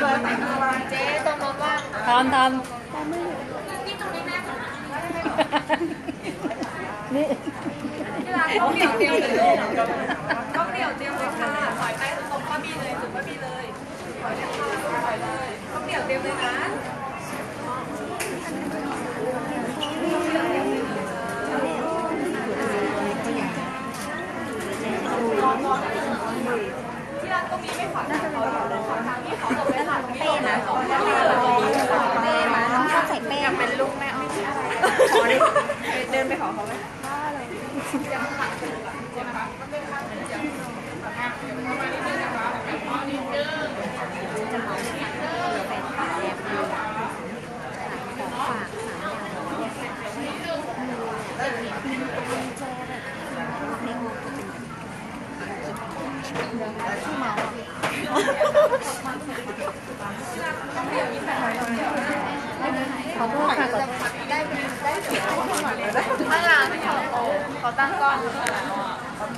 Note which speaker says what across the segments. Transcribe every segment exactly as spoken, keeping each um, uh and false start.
Speaker 1: เจ๊ตรงนั้นว่าง
Speaker 2: ทำทำนี่
Speaker 1: ต้องเดี่ยวเดียวเลยลูกต้องเดี่ยวเดียวเลยค่ะถอยไปตรงป้าบีเลยถึงป้าบีเลยถอยเลยค่ะถอยเลยต้องเดี่ยวเดียวเลยนะที่ร้านตรงนี้ไม่ขวางทางเขาขวางทางที่เขาตกไปผ่านเป้นะเป้มาชอบใส่เป้อยากเป็นลูกแม่อ้อมขอดิเดินไปขอเขาไหม
Speaker 2: ขอโทษค่ะ
Speaker 1: ได้ได้ข้างหลังเขาเขาตั้งกล้องโอเค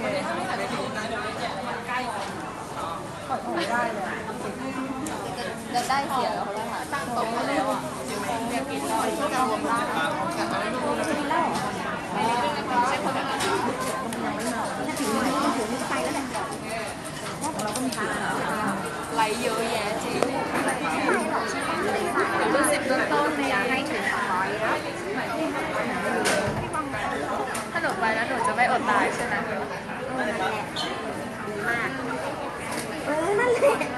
Speaker 1: จะได้เสียแล้วค่ะตั้งโต๊ะมาแล้วอ่ะเรียกกินแล้วที่จะรวมได้กินแล้วไม่ได้ใช่คนแบบนั้นถ้าถึงไหนก็ถึงไม่ไปแล้วแหละเราก็มีไลฟ์เยอะแยะจริงเดี๋ยวรุ่นสิบต้นต้นเนี่ยให้ถึงสองร้อยนะถ้าหนูไปแล้วหนูจะไม่อดตายใช่ไหมเออนั่นแหละมากเออนั่นแหละ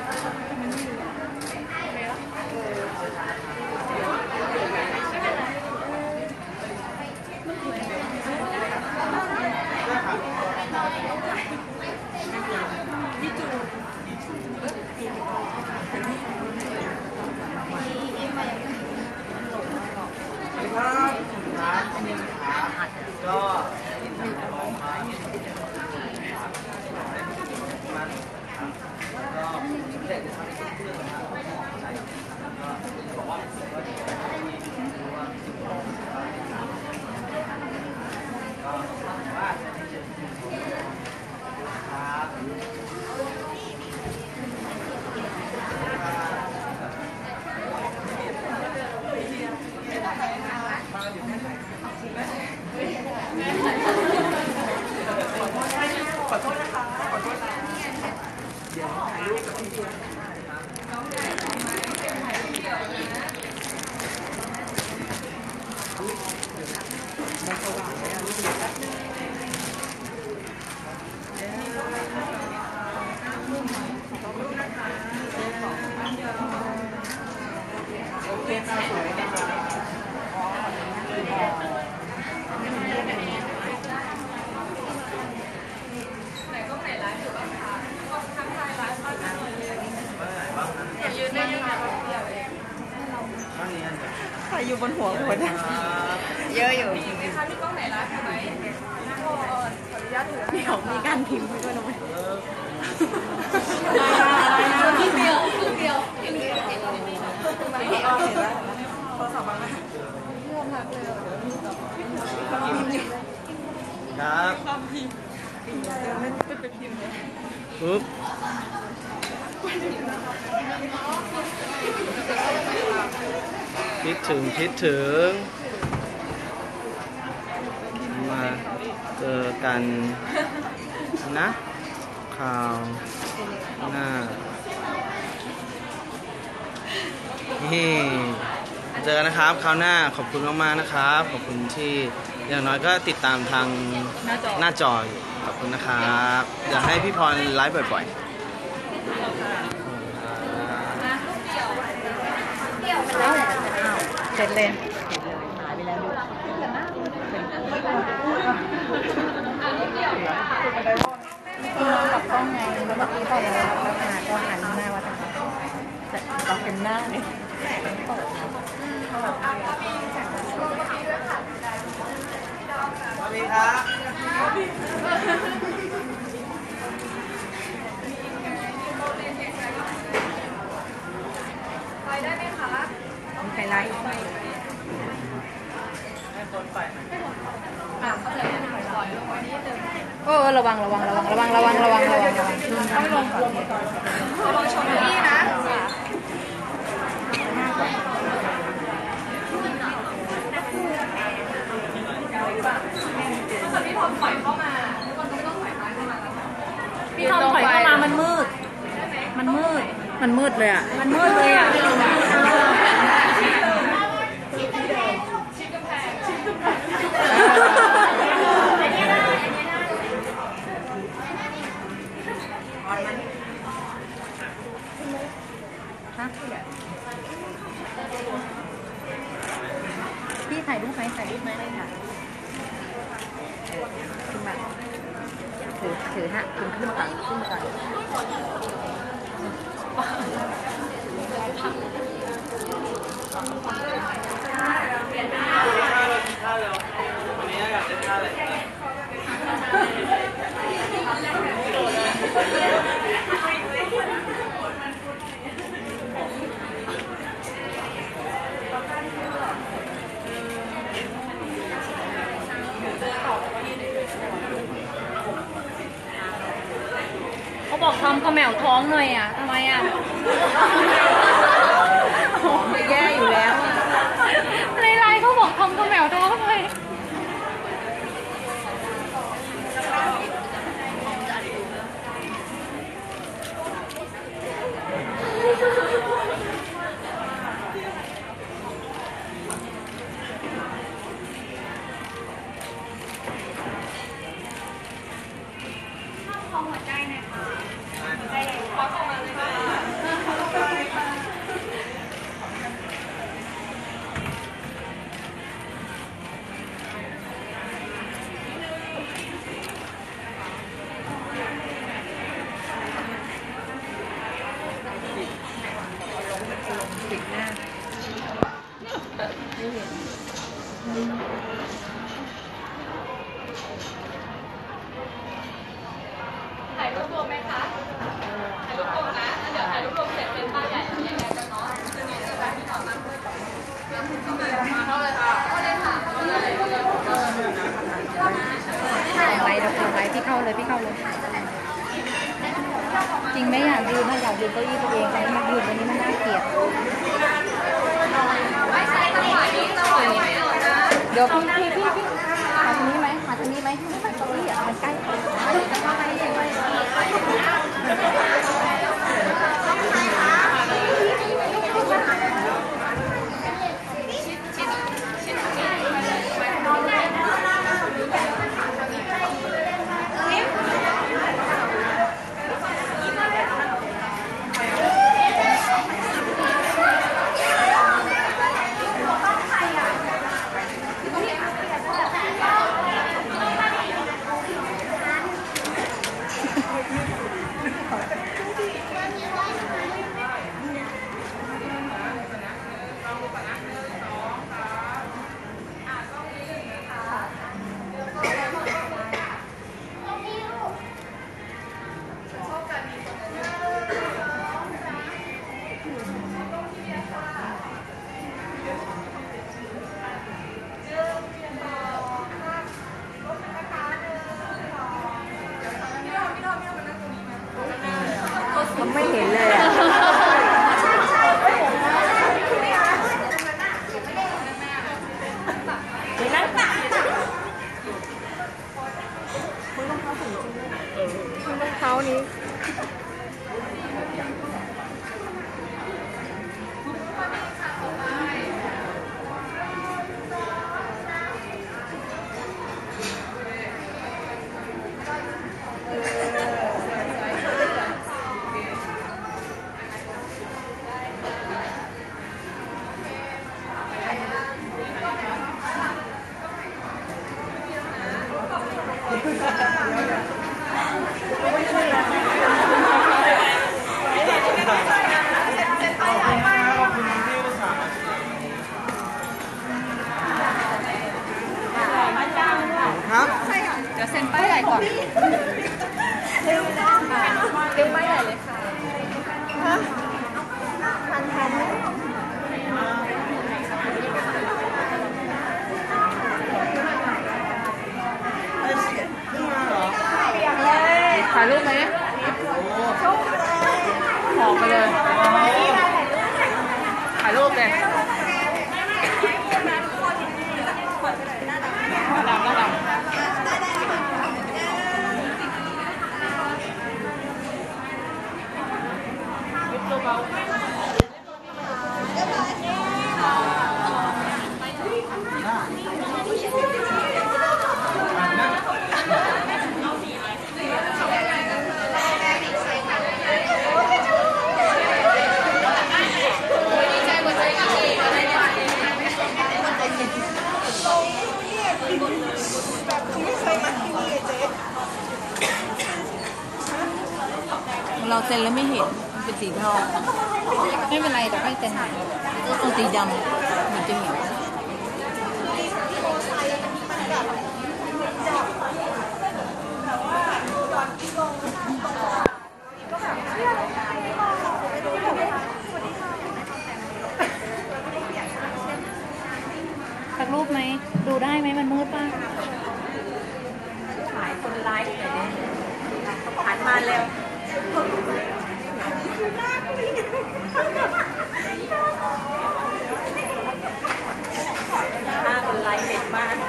Speaker 1: ขอโทษนะคะขอโทษนะเดี๋ยวถ่ายรูปกับพี่เพื่อนน้องใหญ่น้องไม้เป็นถ่ายรูปเดี่ยวนะมันสว่างไหมอ่ะรู้สึกแป๊บนึงโอเคค่ะสวยนะคะถ่ายอยู่บนหัวคนเยอะอยู่มีไหมคะมีกล้องไหนร้านไหมขออนุญาตถือเดี๋ยวมีการพิมพ์ไปด้วยนะเว้ยครึ่งเดียวครึ่งเดียวครึ่งเดียวเห็นแล้วโทรศัพท์บ้างไหมเรื่องมากเลย
Speaker 3: ครับ
Speaker 1: ความพิมพ์ไม่ไปพิมพ์เลย
Speaker 3: ปุ๊บคิดถึงคิดถึงมาเจอกันนะข่าวหน้านี่เจอกันนะครับคราวหน้าขอบคุณมากๆนะครับขอบคุณที่อย่างน้อยก็ติดตามทางหน้าจอขอบคุณนะครับอยากให้พี่พรไลฟ์บ่อยๆ
Speaker 2: เสร็จเลยหายไปแล้วดูกับกล้องไงแล้วแบบที่ต่อแล้วแล้วมาก็หันหน้าว่าทำไมแต่เราเป็นหน้าเนี่ยเปิดนะ
Speaker 3: สวัสดีครับ
Speaker 1: ไปได้ไหมคะ
Speaker 2: มีใครไลฟ์
Speaker 3: ให้คนไป
Speaker 1: อ่ะเขาเลยนะปล่อยลงไว้นิดนึง
Speaker 2: โอ้ระวังระวังระวังระวังระวังระวังระวังระวัง
Speaker 1: ต้องลงระวังชนพี่นะ
Speaker 2: พี่ทอมถอยเข้ามามันมืดมันมืดมันมืดเลยอ่ะมันมืดเลยอ่ะพี่ถ่ายรูปไหมถ่ายรูปไหมค่ะขึ้นมาถือถือฮะขึ้นขึ้นมาก่อนขึ้นมาก่อนเขาบอกทำข้าวแมวท้องหน่อยอ่ะทำไมอ่ะท้องจะแย่อยู่แล้วในไลน์เขาบอกทำข้าวแมวท้องหน่อยปิดหน้าไม่เห็นถ่ายรูปรวมไหมคะถ่ายรูปรวมนะเดี๋ยวถ่ายรูปรวมเสร็จเป็นป้ายใหญ่ใหญ่กันเนาะจะมีอะไรที่ต่อมามาเข้าเลยค่ะเข้าเลยค่ะเข้าเลยเข้าเลยถ่ายไว้เดี๋ยวถ่ายไว้พี่เข้าเลยพี่เข้าเลยจริงไม่อยากยืนถ้าอยากยืนเก้าอี้ตัวเองแต่มายืนตรงนี้มันน่าเกลียดเดี๋ยวพี่พี่พี่พี่หาตรงนี้ไหมหาตรงนี้ไหมไม่มันเก้าอี้อ่ะมันใกล้จะเข้าไปยังไงไม่เห็นเลยอ่ะเห็นแล้วป่ะคุณรองเท้าสูงจริงด้วยคุณรองเท้านี้
Speaker 3: ครับ
Speaker 2: เดี๋ยวเซ็นป้ายใหญ่ก่อนเร็วค่ะเร็วป้ายใหญ่เลยค่ะฮะทันทันถ่ายรูปไหมหอมไปเลยถ่ายรูปเลยดำดำ
Speaker 1: เราเซ็นแล้วไม่เห็นมันเป็นสีทองไม่เป็นไรแต่ให้เซ็นหน่อยเอาสีดำมันจะเห็น
Speaker 2: สักรูปไหมดูได้ไหมมันมืดป่ะ
Speaker 1: ถ่ายคนไลฟ์หน่อยดิหันมาเร็วถ้าคนไลฟ์เด็ดมาก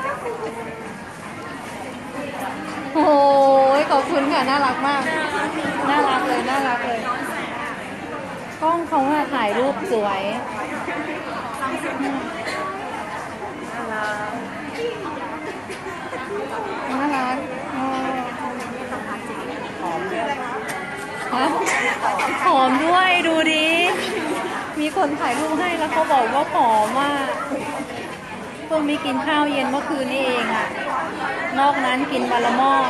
Speaker 2: โอ้ยขอบคุณค่ะน่ารักมากน่ารักเลยน่ารักเลยกล้องเขาอะถ่ายรูปสวยน่ารักฮะหอมด้วยดูดิมีคนถ่ายรูปให้แล้วเขาบอกว่าหอมว่าเพิ่งมีกินข้าวเย็นเมื่อคืนนี่เองอะนอกนั้นกินวันละหม้อ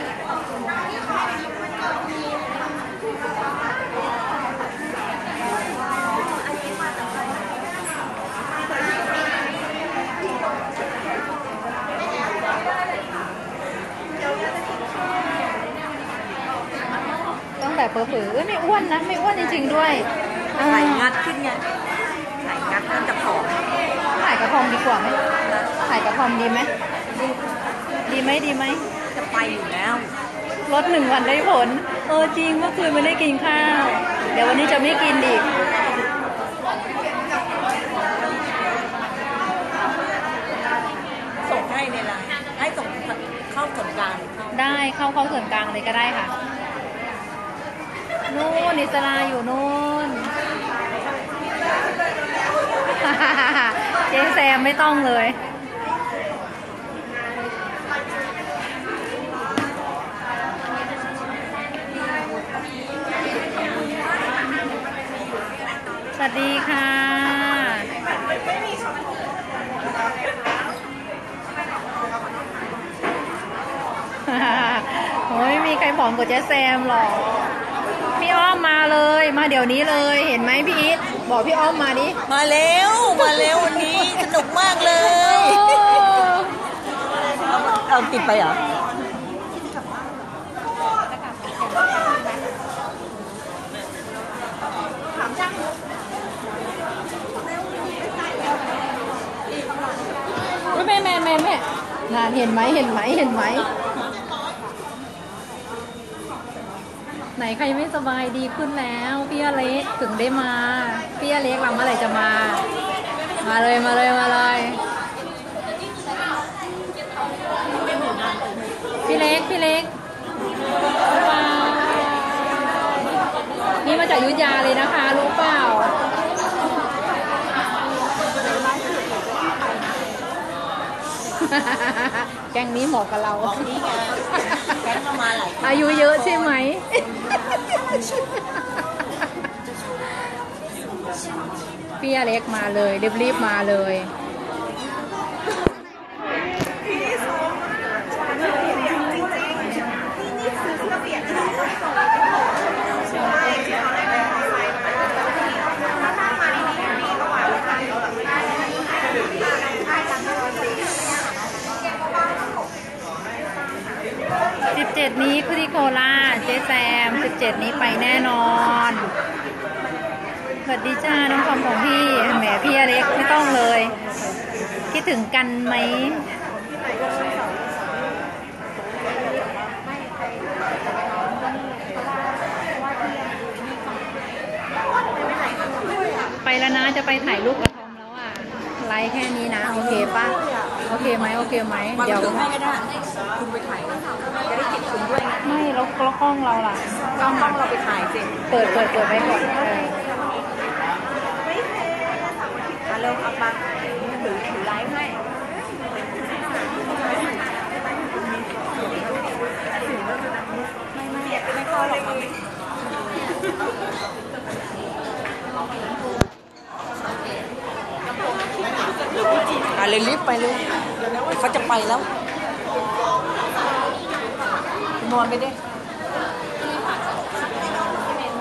Speaker 2: ตั้งแต่เผลอๆไม่อ้วนนะไม่อ้วนจริงๆด้วย
Speaker 1: ถ่ายงัดขึ้นไงถ่ายงัดมันจะผอม
Speaker 2: ถ่ายกระพอมดีกว่าไหมถ่ายกระพอมดีไหมดีไหมดีไหม
Speaker 1: จะไปอยู่แล้ว
Speaker 2: ลดหนึ่งวันได้ผลเออจริงเมื่อคืนไม่ได้กินข้าวเดี๋ยววันนี้จะไม่กินอีก
Speaker 1: ส่งให้ในไลน์ให้ส่งเข้าส่วนกลาง
Speaker 2: ได้เข้าเข้าส่วนกลางเลยก็ได้ค่ะนู่นอิสราอยู่นู่นเจ๊แซมไม่ต้องเลยสวัสดีค่ะโอ้ยมีใครผอมกว่าเจ๊แซมหรอพี่อ้อมมาเลยมาเดี๋ยวนี้เลยเห็นไหมพี่อีทบอกพี่อ้อมมาดิ
Speaker 1: มาเร็วมาเร็ววันนี้สนุกมากเลยเอาติดไปเหรอ
Speaker 2: แม่แม่แม่แม่นานเห็นไหมเห็นไหมเห็นไหมไหนใครไม่สบายดีขึ้นแล้วพี่อเล็กถึงได้มาพี่อเล็กเราเมื่อไหร่จะมามาเลยมาเลยมาเลยพี่เล็กพี่เล็กว้าวนี่มาจากอยุธยาเลยนะคะรู้เปล่าแกงนี้เหมาะกับเรา
Speaker 1: แกงมาหลาย
Speaker 2: อายุเยอะใช่ไหมพี่อเล็กมาเลยรีบๆมาเลยสิบเจ็ดนี้คือที่โคราชเจ๊แซมสิบเจ็ดนี้ไปแน่นอนสวัสดีจ้าน้องคอมของพี่แหมพี่อเล็กไม่ต้องเลยคิดถึงกันไหมไปแล้วนะจะไปถ่ายรูปกระทอมแล้วอ่ะไลฟ์แค่นี้นะโอเคป่ะโอเคไหมโอเคไหม
Speaker 1: เดี๋ยวให้ก็ได้คุณไปถ่ายจะได้ติดคุณด้วยนะ
Speaker 2: ไม่แล้วกล้องเราล่ะ
Speaker 1: กล้องเราไปถ่ายสิ
Speaker 2: เปิดเปิดเปิดไปก่อน
Speaker 1: มาเร็วเอาไปถือถือไลฟ์ให้ไม่ไม่ไม่เข้าหรอกอะไรรีบไปเลยเขาจะไปแล้วนอนไปดิ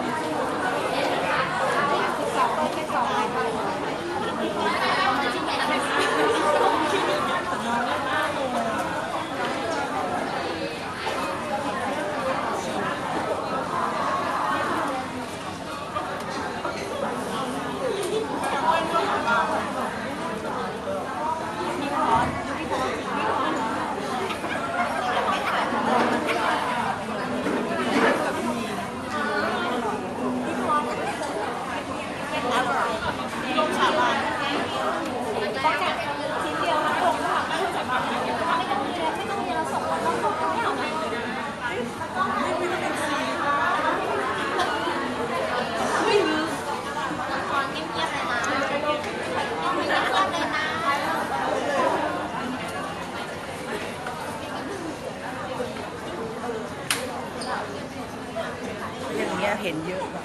Speaker 1: เห็นเยอะกว่า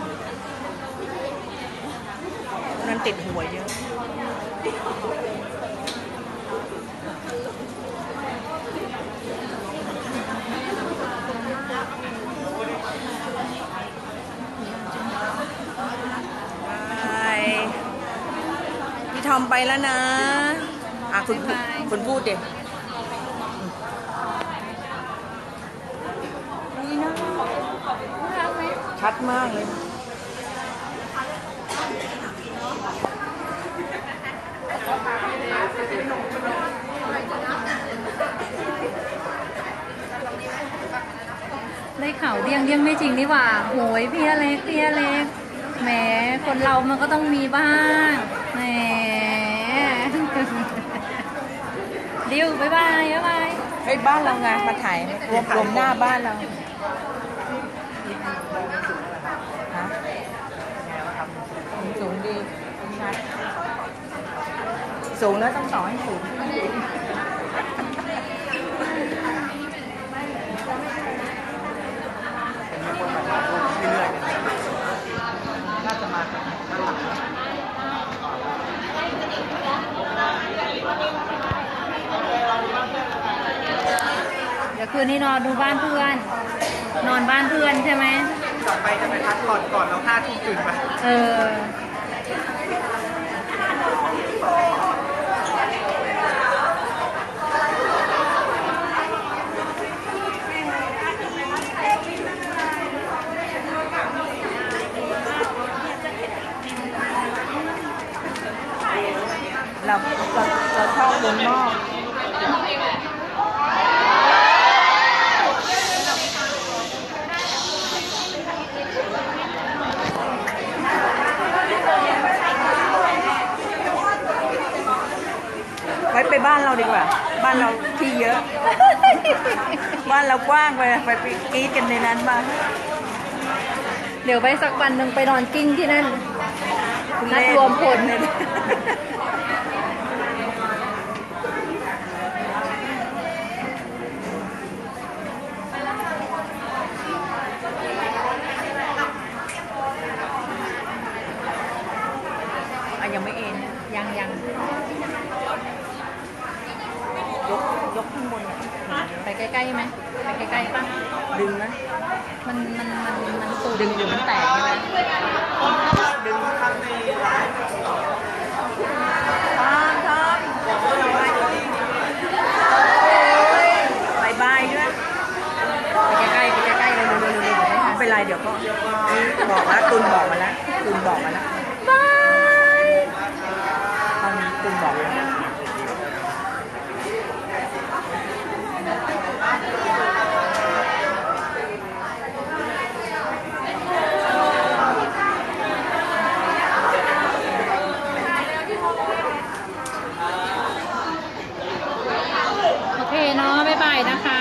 Speaker 1: นั้นติดหัวเยอะพี่ทอมไปแล้วนะอ่ะคุณคุณพูดเด็กชัดมากเลย
Speaker 2: ได้ข่าวเดี้ยงเดี้ยงไม่จริงนี่หว่าโหยพี่อเล็กพี่อเล็กแหมคนเรามันก็ต้องมีบ้างแหมดิวบ๊ายบายบ๊ายบาย
Speaker 1: เฮ้ยบ้านเราไงมาถ่ายรวมรวมหน้าบ้านเราฮะสูงดีชัดสูงแล้วต้องต่อให้สูง
Speaker 3: น่าจะมาด้านหลัง
Speaker 2: เดี๋ยวคืนนี้นอนดูบ้านเพื่อน นอนบ้านเพื่อนใช่ไหม
Speaker 3: กลับไปจะไปพักก่อนก่อนเราห้าทุ่มตื่นไป
Speaker 2: เออ
Speaker 1: เราเราเราชอบวงนอกไว้ไปบ้านเราดีกว่าบ้านเราที่เยอะ บ้านเรากว้างไปไปไปกรี๊ดกันในนั้นบ้าง
Speaker 2: เดี๋ยวไปสักวันหนึ่งไปนอนกิ้งที่นั่นนัดรวมพล
Speaker 1: อ่ะยังไม่เอ็น
Speaker 2: ยังยัง
Speaker 1: ยกยกข้างบนอ่ะ
Speaker 2: ไปใกล้ๆไหมไปใกล้ๆป่ะ
Speaker 1: ดึงนะ
Speaker 2: มันมันมันมันสูด
Speaker 1: ดึงอยู่มันแตกใช่ไหม
Speaker 3: ดึงข้างใน
Speaker 1: ทอมทอมบายบายด้วย
Speaker 2: ไปใกล้ๆไปใกล้ๆเร็วๆเร็วๆเร็วๆ
Speaker 1: ไม่เป็นไรเดี๋ยวก็บอกแล้วตุนบอกมาแล้วตุนบอกมาแล้ว
Speaker 2: บาย
Speaker 1: ตอนนี้ตุนบอกแล้ว
Speaker 2: โอเคเนาะบ๊ายบายนะคะ